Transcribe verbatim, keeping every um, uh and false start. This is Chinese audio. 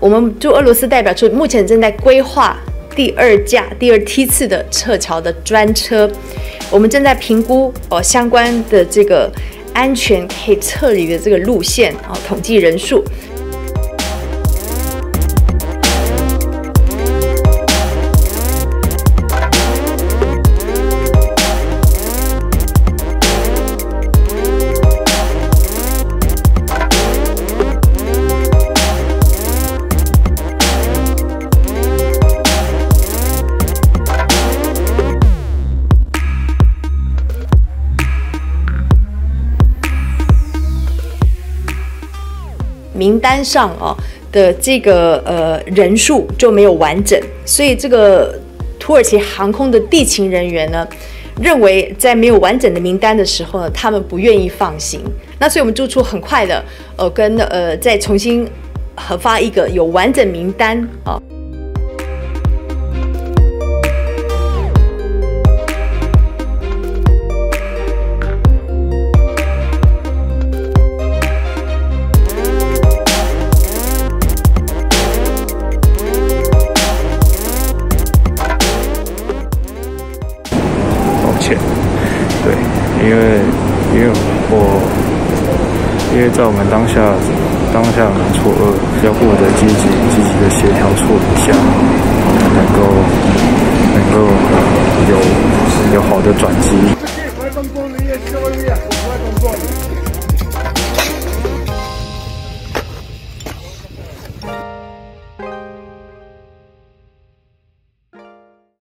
我们驻俄罗斯代表处目前正在规划第二架、第二梯次的撤侨的专车，我们正在评估哦相关的这个安全可以撤离的这个路线哦，统计人数。名单上哦的这个呃人数就没有完整，所以这个土耳其航空的地勤人员呢，认为在没有完整的名单的时候呢，他们不愿意放行。那所以我们驻处很快的呃跟呃再重新核发一个有完整名单啊。哦对，因为因为我因为在我们当下当下蛮错愕，要获得积极积极的协调处理下，能够能够有有好的转机。